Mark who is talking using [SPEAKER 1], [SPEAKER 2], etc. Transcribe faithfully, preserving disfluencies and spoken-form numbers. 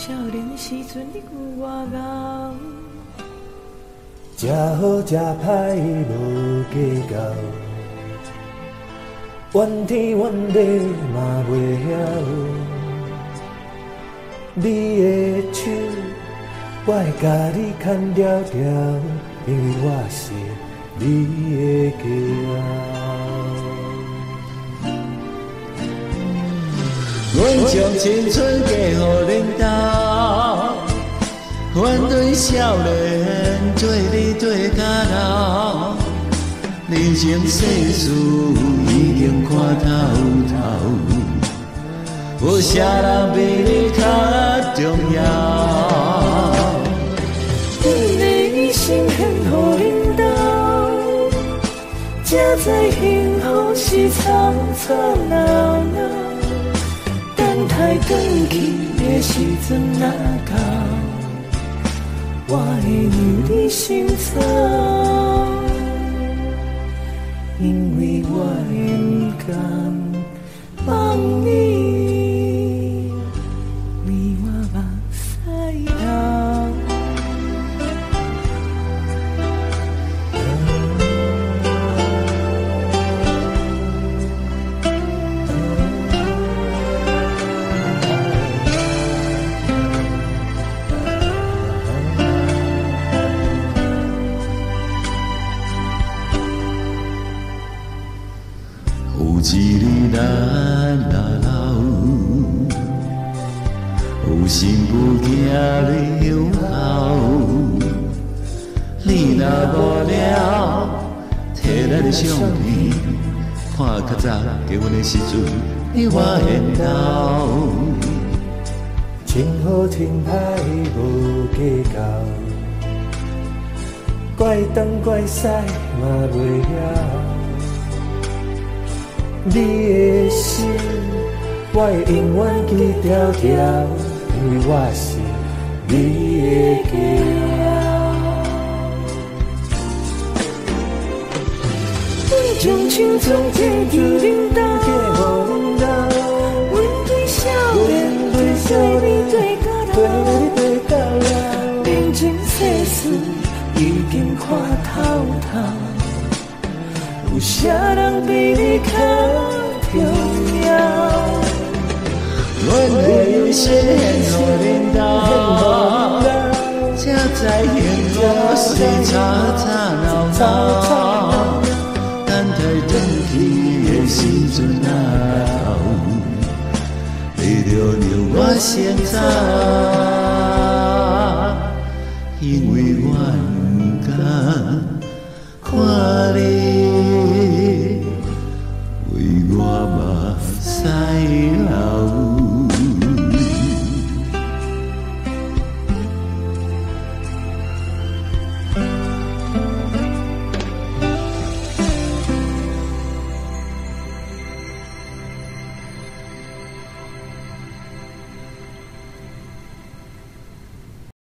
[SPEAKER 1] 少年时阵你有我戆，
[SPEAKER 2] 食好食歹无计较，怨天怨地嘛袂晓。你的手，我会甲你牵条条，因为我是你的骄傲。
[SPEAKER 3] 阮将青春嫁予恁家，阮对少年做你做甲老，人生世事已经看透透，有啥人比你较重要？
[SPEAKER 1] 阮的一生献予恁家，才知幸福是吵吵闹闹。等待转去的时阵若到，我会让你心走，因为我会不甘放你为我目屎流。
[SPEAKER 3] 有一日咱若老，有心不惊日后，你若无聊，摕咱的相片，看较早结婚的时阵，你我缘投。
[SPEAKER 2] 情好情歹无计较，怪东怪西嘛袂晓。你的心，我会永远记条条，因为我是你的骄傲。
[SPEAKER 1] 阮将青春献予恁家，阮对少年对少年对到老，人情世事已经看透透。有啥人比你较重要？
[SPEAKER 3] 阮的一生献予恁家，才知幸福是吵吵闹闹。等待转去的时阵若到，你着让我先走，因为